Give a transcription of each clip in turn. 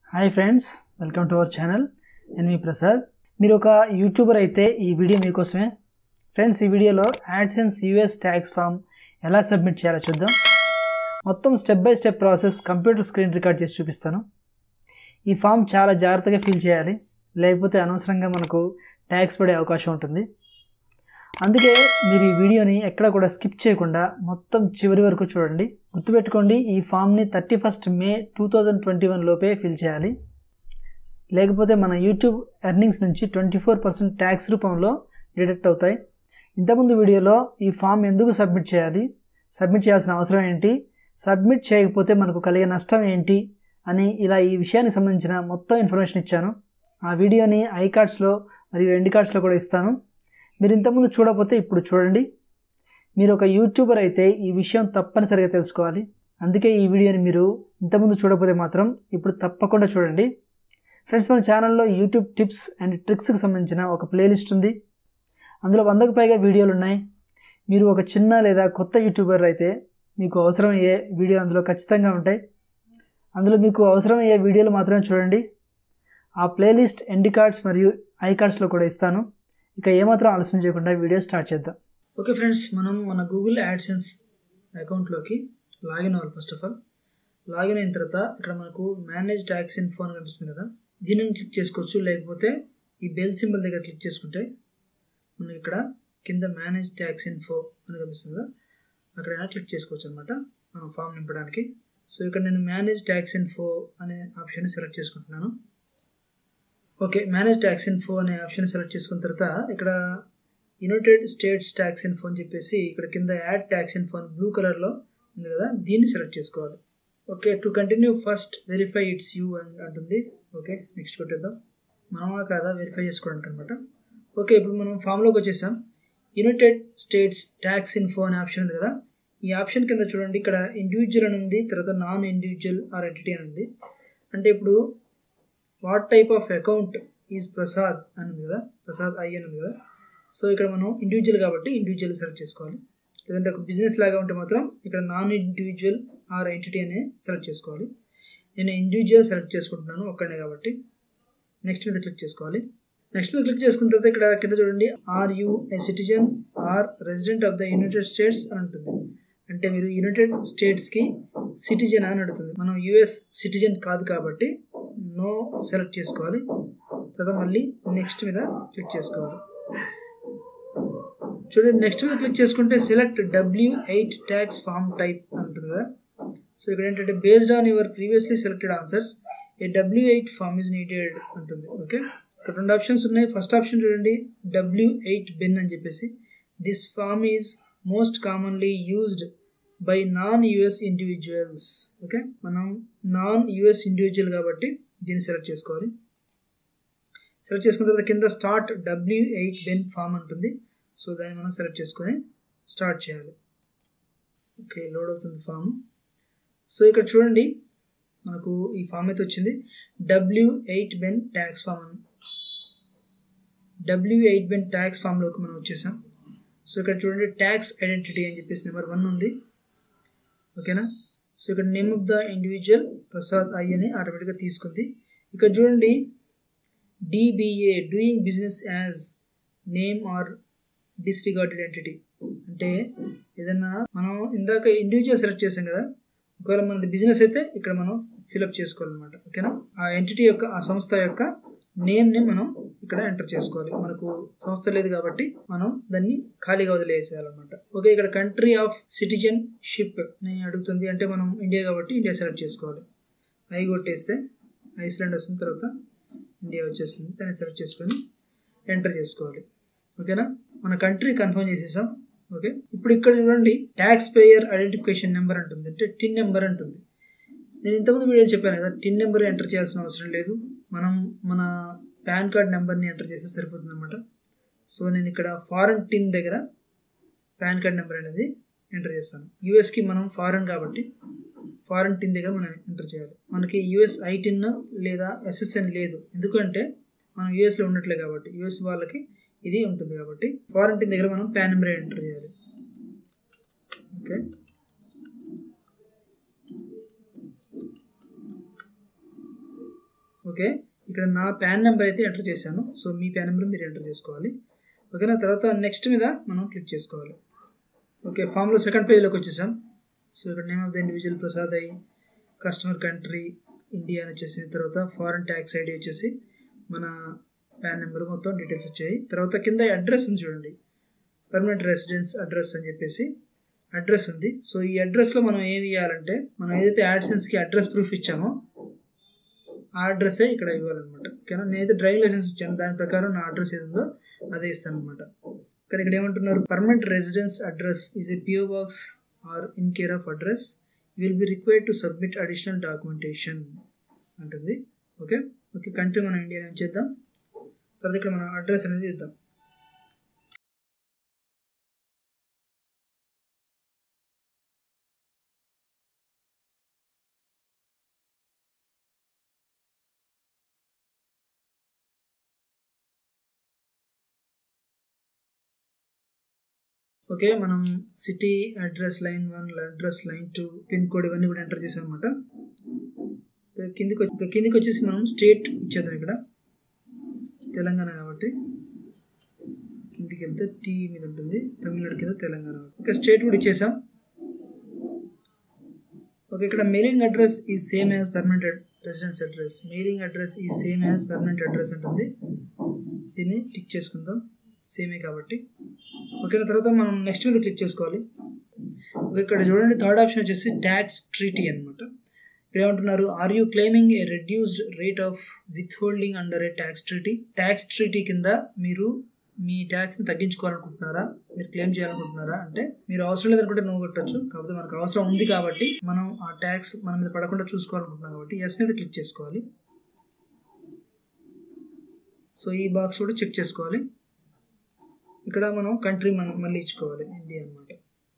Hi friends, welcome to our channel. నేను మీ ప్రసాద్. మీరు ఒక యూట్యూబర్ అయితే ఈ వీడియో మీకోసమే. ఫ్రెండ్స్, ఈ వీడియోలో యాడ్సెన్స్ యూఎస్ ట్యాక్స్ ఫామ్ ఎలా సబ్మిట్ చేయాలో చూద్దాం. మొత్తం step by step process computer screen record చేసి చూపిస్తాను. ఈ ఫామ్ చాలా జాగ్రత్తగా ఫిల్ చేయాలి, లేకపోతే అనవసరంగా మనకు ట్యాక్స్ పడే అవకాశం ఉంటుంది. అందుకే మీరు ఈ వీడియోని ఎక్కడ కూడా స్కిప్ చేయకుండా మొత్తం చివరి వరకు చూడండి. గుర్తుపెట్టుకోండి, ఈ ఫామ్ని 31 మే 2021 లోపే ఫిల్ చేయాలి, లేకపోతే మన యూట్యూబ్ ఎర్నింగ్స్ నుంచి 24% ట్యాక్స్ రూపంలో డిడక్ట్ అవుతాయి. ఇంతకుముందు వీడియోలో ఈ ఫామ్ ఎందుకు సబ్మిట్ చేయాలి, సబ్మిట్ చేయాల్సిన అవసరం ఏంటి, సబ్మిట్ చేయకపోతే మనకు కలిగే నష్టం ఏంటి అని ఇలా ఈ విషయానికి సంబంధించిన మొత్తం ఇన్ఫర్మేషన్ ఇచ్చాను. ఆ వీడియోని ఐ కార్డ్స్లో మరియు ఎండ్ కార్డ్స్లో కూడా ఇస్తాను. మీరు ఇంతకుముందు చూడకపోతే ఇప్పుడు చూడండి. మీరు ఒక యూట్యూబర్ అయితే ఈ విషయం తప్పనిసరిగా తెలుసుకోవాలి. అందుకే ఈ వీడియోని మీరు ఇంతకుముందు చూడకపోతే మాత్రం ఇప్పుడు తప్పకుండా చూడండి. ఫ్రెండ్స్, మన ఛానల్లో యూట్యూబ్ టిప్స్ అండ్ ట్రిక్స్కి సంబంధించిన ఒక ప్లేలిస్ట్ ఉంది. అందులో 100కు పైగా వీడియోలు ఉన్నాయి. మీరు ఒక చిన్న లేదా కొత్త యూట్యూబర్ అయితే మీకు అవసరమయ్యే వీడియోలు అందులో ఖచ్చితంగా ఉంటాయి. అందులో మీకు అవసరమయ్యే వీడియోలు మాత్రమే చూడండి. ఆ ప్లేలిస్ట్ ఎండ్ కార్డ్స్ మరియు ఐ కార్డ్స్లో కూడా ఇస్తాను. ఇక ఏమాత్రం ఆలస్యం చేయకుండా వీడియో స్టార్ట్ చేద్దాం. ఓకే ఫ్రెండ్స్, మనం మన గూగుల్ యాడ్సెన్స్ అకౌంట్లోకి లాగిన్ అవ్వాలి. ఫస్ట్ ఆఫ్ ఆల్ లాగిన్ అయిన తర్వాత ఇక్కడ మనకు మేనేజ్ ట్యాక్స్ ఇన్ఫో అని కనిపిస్తుంది కదా, దీనిని క్లిక్ చేసుకోవచ్చు. లేకపోతే ఈ బెల్ సింబల్ దగ్గర క్లిక్ చేసుకుంటే మనకి ఇక్కడ కింద మేనేజ్ ట్యాక్స్ ఇన్ఫో అని కనిపిస్తుంది కదా, అక్కడైనా క్లిక్ చేసుకోవచ్చు అనమాట మనం ఫామ్ నింపడానికి. సో ఇక్కడ నేను మేనేజ్ ట్యాక్స్ ఇన్ఫో అనే ఆప్షన్ సెలెక్ట్ చేసుకుంటున్నాను. ఓకే, మేనేజ్ ట్యాక్స్ ఇన్ఫో అనే ఆప్షన్ సెలెక్ట్ చేసుకున్న తర్వాత ఇక్కడ యునైటెడ్ స్టేట్స్ ట్యాక్స్ ఇన్ఫో అని చెప్పేసి ఇక్కడ కింద యాడ్ ట్యాక్స్ ఇన్ఫో అని బ్లూ కలర్లో ఉంది కదా, దీన్ని సెలెక్ట్ చేసుకోవాలి. Okay, to continue first verify it's you అని అంటుంది. ఓకే, నెక్స్ట్ కొట్టేద్దాం. మనమా కాదా వెరిఫై చేసుకోవడానికి అనమాట. ఓకే, ఇప్పుడు మనం ఫామ్లోకి వచ్చేసాం. యునైటెడ్ స్టేట్స్ ట్యాక్స్ ఇన్ఫో అనే ఆప్షన్ ఉంది కదా, ఈ ఆప్షన్ కింద చూడండి ఇక్కడ ఇండివిజువల్ అని ఉంది, తర్వాత నాన్ ఇండివిజువల్ ఆర్ ఎంటిటీ అని ఉంది. అంటే ఇప్పుడు what type of account is Prasad అని ఉంది కదా, ప్రసాద్ ఐ అని ఉంది కదా. సో ఇక్కడ మనం ఇండివిజువల్ కాబట్టి ఇండివిజువల్ సెలెక్ట్ చేసుకోవాలి. లేదంటే ఒక బిజినెస్ లాగా ఉంటే మాత్రం ఇక్కడ నాన్ ఇండివిజువల్ ఆర్ ఎంటిటీ అనే సెలెక్ట్ చేసుకోవాలి. నేను ఇండివిజువల్ సెలెక్ట్ చేసుకుంటున్నాను ఒక్కడే కాబట్టి. నెక్స్ట్ మీద క్లిక్ చేసుకోవాలి. నెక్స్ట్ మీద క్లిక్ చేసుకున్న తర్వాత ఇక్కడ కింద చూడండి, are you a citizen or resident of the United States అని ఉంటుంది. అంటే మీరు యునైటెడ్ స్టేట్స్కి సిటిజన్ అని అడుగుతుంది. మనం యుఎస్ సిటిజన్ కాదు కాబట్టి నో సెలెక్ట్ చేసుకోవాలి. తర్వాత మళ్ళీ నెక్స్ట్ మీద క్లిక్ చేసుకోవాలి. చూడండి, నెక్స్ట్ మీద క్లిక్ చేసుకుంటే select W8 tax form type అంటుంది కదా. సో ఇక్కడ ఏంటంటే based on your previously selected answers a W8 form is needed అంటుంది. ఓకే, ఇక్కడ 2 ఆప్షన్స్ ఉన్నాయి. ఫస్ట్ ఆప్షన్ చూడండి, W8 బిన్ అని చెప్పేసి. This form is most commonly used by non US individuals. Okay, మనం నాన్ యుఎస్ ఇండివిజువల్ కాబట్టి దీన్ని select చేసుకోవాలి. సెలెక్ట్ చేసుకున్న తర్వాత కింద స్టార్ట్ W8 బిన్ ఫామ్ ఉంటుంది. సో దాన్ని మనం సెలెక్ట్ చేసుకొని స్టార్ట్ చేయాలి. ఓకే, లోడ్ అవుతుంది ఫామ్. సో ఇక్కడ చూడండి, మనకు ఈ ఫామ్ అయితే వచ్చింది, W8 బిన్ ట్యాక్స్ ఫామ్ అని. W8 బిన్ ట్యాక్స్ ఫామ్లోకి మనం వచ్చేసాం. సో ఇక్కడ చూడండి, ట్యాక్స్ ఐడెంటిటీ అని చెప్పేసి నెంబర్ 1 ఉంది. ఓకేనా. సో ఇక్కడ name of the individual Prasad I అని ఆటోమేటిక్గా తీసుకుంది. ఇక్కడ చూడండి, DBA doing business as name or disregarded entity. అంటే ఏదన్నా మనం ఇందాక ఇండివిజువల్ సెలెక్ట్ చేసాం కదా, ఒకవేళ మనది బిజినెస్ అయితే ఇక్కడ మనం ఫిల్అప్ చేసుకోవాలన్నమాట. ఓకేనా, ఆ ఎంటిటీ యొక్క ఆ సంస్థ యొక్క నేమ్ని మనం ఇక్కడ ఎంటర్ చేసుకోవాలి. మనకు సంస్థ లేదు కాబట్టి మనం దాన్ని ఖాళీగా వదిలేసేయాలన్నమాట. ఓకే, ఇక్కడ కంట్రీ ఆఫ్ సిటిజన్షిప్ అని అడుగుతుంది. అంటే మనం ఇండియా కాబట్టి ఇండియా సెలెక్ట్ చేసుకోవాలి. ఐ కొట్టేస్తే ఐస్లాండ్ వస్తుంది, తర్వాత ఇండియా వచ్చేస్తుంది. దాన్ని సెలెక్ట్ చేసుకొని ఎంటర్ చేసుకోవాలి. ఓకేనా, మన కంట్రీ కన్ఫర్మ్ చేసేసాం. ఓకే, ఇప్పుడు ఇక్కడ చూడండి, ట్యాక్స్ పేయర్ ఐడెంటిఫికేషన్ నెంబర్ అంటుంది, అంటే టిన్ నెంబర్ అంటుంది. నేను ఇంతకుముందు వీడియో చెప్పాను కదా, టిన్ నెంబర్ ఎంటర్ చేయాల్సిన అవసరం లేదు. మనం మన పాన్ కార్డ్ నెంబర్ని ఎంటర్ చేస్తే సరిపోతుంది అనమాట. సో నేను ఇక్కడ ఫారెన్ టిన్ దగ్గర పాన్ కార్డ్ నెంబర్ అనేది ఎంటర్ చేస్తాను. యూఎస్కి మనం ఫారెన్ కాబట్టి ఫారెన్ టిన్ దగ్గర మనం ఎంటర్ చేయాలి. మనకి యూఎస్ ఐటిన్ లేదా SSN లేదు, ఎందుకంటే మనం యూఎస్లో ఉండట్లేదు కాబట్టి. యూఎస్ వాళ్ళకి ఇది ఉంటుంది కాబట్టి ఫారెన్ టిన్ దగ్గర మనం పాన్ నెంబర్ ఎంటర్ చేయాలి. ఓకే, ఓకే, ఇక్కడ నా పాన్ నెంబర్ అయితే ఎంటర్ చేశాను. సో మీ పాన్ నెంబర్ మీరు ఎంటర్ చేసుకోవాలి. ఓకేనా, తర్వాత నెక్స్ట్ మీద మనం క్లిక్ చేసుకోవాలి. ఓకే, ఫామ్లో సెకండ్ పేజ్లోకి వచ్చేసాం. సో ఇక్కడ name of the individual Prasad అయ్యి, కస్టమర్ కంట్రీ ఇండియా అని వచ్చేసి, తర్వాత ఫారెన్ ట్యాక్స్ ఐడి వచ్చేసి మన పాన్ నెంబర్, మొత్తం డీటెయిల్స్ వచ్చాయి. తర్వాత కింద అడ్రస్ ఉంది చూడండి, పర్మనెంట్ రెసిడెన్స్ అడ్రస్ అని చెప్పేసి అడ్రస్ ఉంది. సో ఈ అడ్రస్లో మనం ఏమి ఇవ్వాలంటే, మనం ఏదైతే యాడ్సెన్స్కి అడ్రస్ ప్రూఫ్ ఇచ్చామో ఆ అడ్రస్సే ఇక్కడ ఇవ్వాలన్నమాట. ఓకేనా, నేనైతే డ్రైవింగ్ లైసెన్స్ ఇచ్చాను, దాని ప్రకారం నా అడ్రస్ ఏదో అదే ఇస్తాను అనమాట. కానీ ఇక్కడ ఏమంటున్నారు, permanent residence address is a PO box or in care of address will be required to submit additional documentation అంటుంది. ఓకే ఓకే, కంట్రీ మనం ఇండియా ఏం చేద్దాం, తర్వాత ఇక్కడ మనం అడ్రస్ అనేది ఇద్దాం. ఓకే, మనం city address line 1, address line 2, pin code ఇవన్నీ కూడా ఎంటర్ చేసాం అనమాట. కిందికి వచ్చేసి మనం స్టేట్ ఇచ్చేద్దాం. ఇక్కడ తెలంగాణ కాబట్టి కిందికి వెళ్తే టీ మీద ఉంటుంది, తమిళనాడు కింద తెలంగాణ. ఓకే, స్టేట్ కూడా ఇచ్చేసాం. ఓకే, ఇక్కడ mailing address is same as permanent residence address, mailing address is same as permanent address ఉంటుంది. దీన్ని టిక్ చేసుకుందాం, సేమే కాబట్టి. ఓకే, తర్వాత మనం నెక్స్ట్ మీద క్లిక్ చేసుకోవాలి. ఓకే, ఇక్కడ చూడండి థర్డ్ ఆప్షన్ వచ్చేసి ట్యాక్స్ ట్రీటీ అనమాట. ఇక్కడ ఏమంటున్నారు, are you claiming a reduced rate of withholding under a tax treaty. Tax treaty కింద మీరు మీ ట్యాక్స్ని తగ్గించుకోవాలనుకుంటున్నారా, మీరు క్లెయిమ్ చేయాలనుకుంటున్నారా అంటే, మీరు అవసరం లేదనుకుంటే నో కొట్టచ్చు. కాకపోతే మనకు అవసరం ఉంది కాబట్టి మనం ఆ ట్యాక్స్ మన మీద పడకుండా చూసుకోవాలనుకుంటున్నాం కాబట్టి ఎస్ మీద క్లిక్ చేసుకోవాలి. సో ఈ బాక్స్ కూడా చెక్ చేసుకోవాలి. ఇక్కడ మనం కంట్రీ మళ్ళీ ఇచ్చుకోవాలి, ఇండియా అనమాట.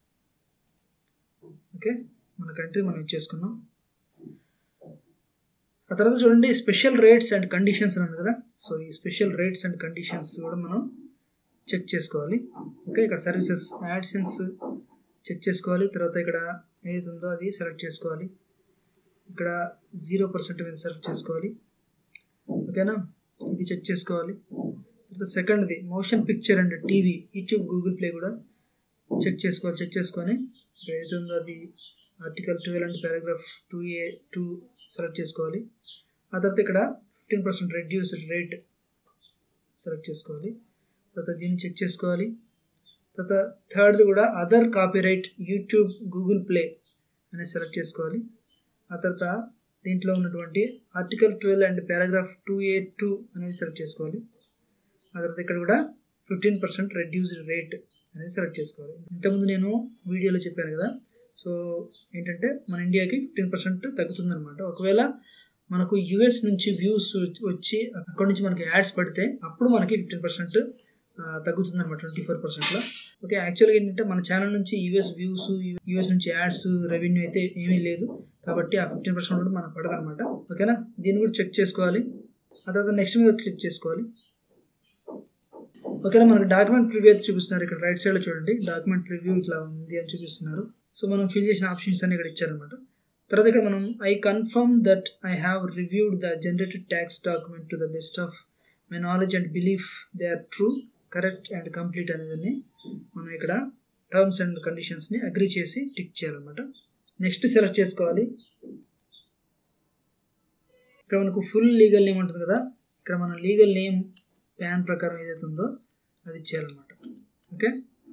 ఓకే, మన కంట్రీ మనం ఇచ్చేసుకున్నాం. ఆ తర్వాత చూడండి స్పెషల్ రేట్స్ అండ్ కండిషన్స్ అని ఉంది కదా. సో ఈ స్పెషల్ రేట్స్ అండ్ కండిషన్స్ కూడా మనం చెక్ చేసుకోవాలి. ఓకే, ఇక్కడ సర్వీసెస్ యాడ్సెన్స్ చెక్ చేసుకోవాలి. తర్వాత ఇక్కడ ఏది ఉందో అది సెలెక్ట్ చేసుకోవాలి. ఇక్కడ 0% మీద సెలెక్ట్ చేసుకోవాలి. ఓకేనా, ఇది చెక్ చేసుకోవాలి. తర్వాత సెకండ్ది motion picture and TV, YouTube, Google Play కూడా చెక్ చేసుకోవాలి. చెక్ చేసుకొని ఇక్కడ ఏది ఉందో అది article 12 and paragraph 2A(2) select చేసుకోవాలి. ఆ తర్వాత ఇక్కడ 15% రెడ్యూస్డ్ రేట్ సెలెక్ట్ చేసుకోవాలి. తర్వాత దీన్ని చెక్ చేసుకోవాలి. తర్వాత థర్డ్ది కూడా other copyright, YouTube, Google Play అనేది సెలెక్ట్ చేసుకోవాలి. ఆ తర్వాత దీంట్లో ఉన్నటువంటి ఆర్టికల్ 12 అండ్ పారాగ్రాఫ్ 2A(2) అనేది సెలెక్ట్ చేసుకోవాలి. ఆ తర్వాత ఇక్కడ కూడా 15% రెడ్యూస్డ్ రేట్ అనేది సెలెక్ట్ చేసుకోవాలి. ఇంతకుముందు నేను వీడియోలో చెప్పాను కదా. సో ఏంటంటే మన ఇండియాకి 15% తగ్గుతుంది అనమాట. ఒకవేళ మనకు యుఎస్ నుంచి వ్యూస్ వచ్చి అక్కడ నుంచి మనకి యాడ్స్ పడితే అప్పుడు మనకి 15% తగ్గుతుంది అనమాట, 24%లో. ఓకే, యాక్చువల్గా ఏంటంటే మన ఛానల్ నుంచి యుఎస్ వ్యూస్, యుఎస్ నుంచి యాడ్స్ రెవెన్యూ అయితే ఏమీ లేదు కాబట్టి ఆ 15% కూడా మనకు పడదు అనమాట. ఓకేనా, దీన్ని కూడా చెక్ చేసుకోవాలి. ఆ తర్వాత నెక్స్ట్ మీద క్లిక్ చేసుకోవాలి. ఓకేనా, మనకు డాక్యుమెంట్ ప్రివ్యూ అయితే చూపిస్తున్నారు. ఇక్కడ రైట్ సైడ్లో చూడండి డాక్యుమెంట్ ప్రివ్యూ ఇట్లా ఉంది అని చూపిస్తున్నారు. సో మనం ఫిల్ చేసిన ఆప్షన్స్ అన్ని ఇక్కడ ఇచ్చారనమాట. తర్వాత ఇక్కడ మనం I confirm that I have reviewed the generated tax document to the best of my knowledge and belief they are true, correct and complete అనేది మనం ఇక్కడ టర్మ్స్ అండ్ కండిషన్స్ని అగ్రీ చేసి టిక్ చేయాలన్నమాట. నెక్స్ట్ సెలెక్ట్ చేసుకోవాలి. ఇక్కడ మనకు ఫుల్ లీగల్ నేమ్ ఉంటుంది కదా, ఇక్కడ మన లీగల్ నేమ్ ప్యాన్ ప్రకారం ఏదైతే ఉందో అది ఇచ్చేయాలన్నమాట. ఓకే,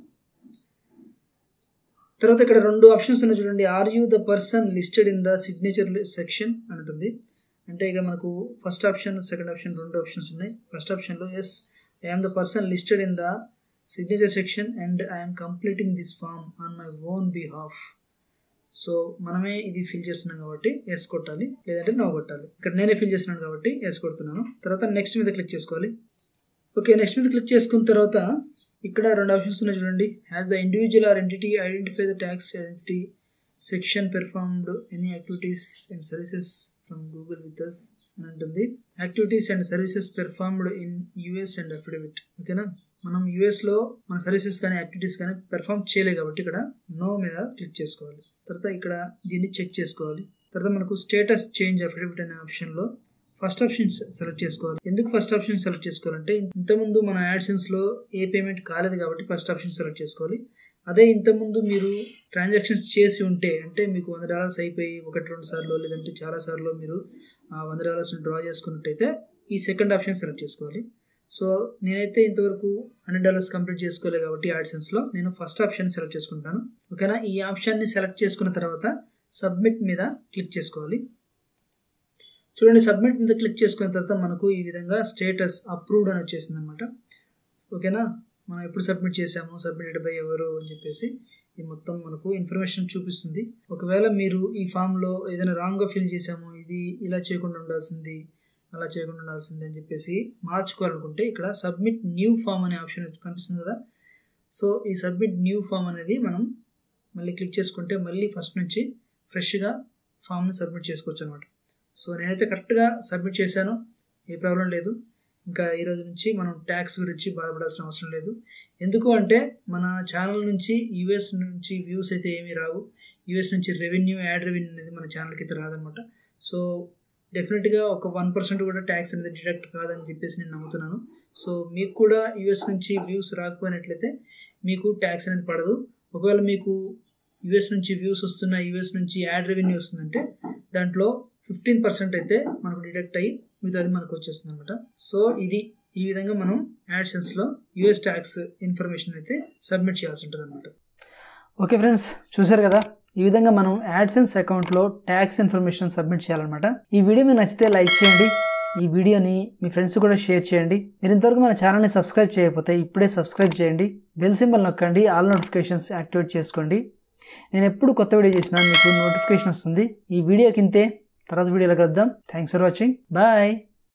తర్వాత ఇక్కడ 2 ఆప్షన్స్ ఉన్నాయి చూడండి. Are you the person listed in the signature section అని ఉంటుంది. అంటే ఇక మనకు first option, second option 2 options ఉన్నాయి. ఫస్ట్ ఆప్షన్లో yes I am the person listed in the signature section and I'm completing this form on my own behalf. So మనమే ఇది fill చేస్తున్నాం కాబట్టి ఎస్ కొట్టాలి, లేదంటే నో కొట్టాలి. ఇక్కడ నేనే ఫిల్ చేస్తున్నాను కాబట్టి ఎస్ కొడుతున్నాను. తర్వాత నెక్స్ట్ మీద క్లిక్ చేసుకోవాలి. ఓకే, నెక్స్ట్ మీద క్లిక్ చేసుకున్న తర్వాత ఇక్కడ 2 ఆప్షన్స్ ఉన్నాయి చూడండి. Has the individual or entity identify the tax identity section performed any activities and services from Google with us అని ఉంటుంది. Activities and services performed in US and affidavit. ఓకేనా, మనం యూఎస్లో మన సర్వీసెస్ కానీ యాక్టివిటీస్ కానీ పెర్ఫార్మ్ చేయలేదు కాబట్టి ఇక్కడ నో మీద క్లిక్ చేసుకోవాలి. తర్వాత ఇక్కడ దీన్ని చెక్ చేసుకోవాలి. తర్వాత మనకు స్టేటస్ చేంజ్ అఫిడవిట్ అనే ఆప్షన్లో ఫస్ట్ ఆప్షన్ సెలెక్ట్ చేసుకోవాలి. ఎందుకు ఫస్ట్ ఆప్షన్ సెలెక్ట్ చేసుకోవాలంటే ఇంతకుముందు మన యాడ్సెన్స్లో ఏ పేమెంట్ కాలేదు కాబట్టి ఫస్ట్ ఆప్షన్ సెలెక్ట్ చేసుకోవాలి. అదే ఇంతకుముందు మీరు ట్రాన్సాక్షన్స్ చేసి ఉంటే, అంటే మీకు $100 అయిపోయి 1-2 సార్లు లేదంటే చాలా సార్లు మీరు $100 డ్రా చేసుకున్నట్టయితే ఈ సెకండ్ ఆప్షన్ సెలెక్ట్ చేసుకోవాలి. సో నేనైతే ఇంతవరకు $100 కంప్లీట్ చేసుకోలేదు కాబట్టి యాడ్సెన్స్లో నేను ఫస్ట్ ఆప్షన్ సెలెక్ట్ చేసుకుంటాను. ఓకేనా, ఈ ఆప్షన్ని సెలెక్ట్ చేసుకున్న తర్వాత సబ్మిట్ మీద క్లిక్ చేసుకోవాలి. చూడండి, సబ్మిట్ మీద క్లిక్ చేసుకున్న తర్వాత మనకు ఈ విధంగా స్టేటస్ అప్రూవ్డ్ అని వచ్చేసింది అనమాట. ఓకేనా, మనం ఎప్పుడు సబ్మిట్ చేసాము, సబ్మిటెడ్ బై ఎవరు అని చెప్పేసి ఈ మొత్తం మనకు ఇన్ఫర్మేషన్ చూపిస్తుంది. ఒకవేళ మీరు ఈ ఫామ్లో ఏదైనా రాంగ్గా ఫిల్ చేసాము, ఇది ఇలా చేయకుండా ఉండాల్సింది, అలా చేయకుండా ఉండాల్సింది అని చెప్పేసి మార్చుకోవాలనుకుంటే ఇక్కడ సబ్మిట్ న్యూ ఫామ్ అనే ఆప్షన్ కనిపిస్తుంది కదా. సో ఈ సబ్మిట్ న్యూ ఫామ్ అనేది మనం మళ్ళీ క్లిక్ చేసుకుంటే మళ్ళీ ఫస్ట్ నుంచి ఫ్రెష్గా ఫామ్ని సబ్మిట్ చేసుకోవచ్చు అనమాట. సో నేనైతే కరెక్ట్గా సబ్మిట్ చేశాను, ఏ ప్రాబ్లం లేదు. ఇంకా ఈరోజు నుంచి మనం ట్యాక్స్ గురించి బాధపడాల్సిన అవసరం లేదు. ఎందుకు అంటే మన ఛానల్ నుంచి యూఎస్ నుంచి వ్యూస్ అయితే ఏమీ రావు, యూఎస్ నుంచి రెవెన్యూ, యాడ్ రెవెన్యూ అనేది మన ఛానల్కి అయితే రాదనమాట. సో డెఫినెట్గా ఒక 1% కూడా ట్యాక్స్ అనేది డిడక్ట్ కాదని చెప్పేసి నేను నమ్ముతున్నాను. సో మీకు కూడా యూఎస్ నుంచి వ్యూస్ రాకపోయినట్లయితే మీకు ట్యాక్స్ అనేది పడదు. ఒకవేళ మీకు యూఎస్ నుంచి వ్యూస్ వస్తున్న, యూఎస్ నుంచి యాడ్ రెవెన్యూ వస్తుందంటే దాంట్లో 15% అయితే మనకు డిడక్ట్ అయ్యి మిగతాది మనకు వచ్చేస్తుంది అనమాట. సో ఈ విధంగా మనం యాడ్సెన్స్లో యూఎస్ ట్యాక్స్ ఇన్ఫర్మేషన్ అయితే సబ్మిట్ చేయాల్సి ఉంటుంది అనమాట. ఓకే ఫ్రెండ్స్, చూసారు కదా, ఈ విధంగా మనం యాడ్సెన్స్ అకౌంట్లో ట్యాక్స్ ఇన్ఫర్మేషన్ సబ్మిట్ చేయాలన్నమాట. ఈ వీడియో మీకు నచ్చితే లైక్ చేయండి, ఈ వీడియోని మీ ఫ్రెండ్స్ కూడా షేర్ చేయండి. మీరు ఇంతవరకు మన ఛానల్ని సబ్స్క్రైబ్ చేయకపోతే ఇప్పుడే సబ్స్క్రైబ్ చేయండి, బెల్ సింబల్ నొక్కండి, ఆల్ నోటిఫికేషన్స్ యాక్టివేట్ చేసుకోండి. నేను ఎప్పుడు కొత్త వీడియో చేసినా మీకు నోటిఫికేషన్ వస్తుంది. ఈ వీడియోకి ఇంతే, తర్వాత వీడియోలో కలుద్దాం. Thanks for watching, bye.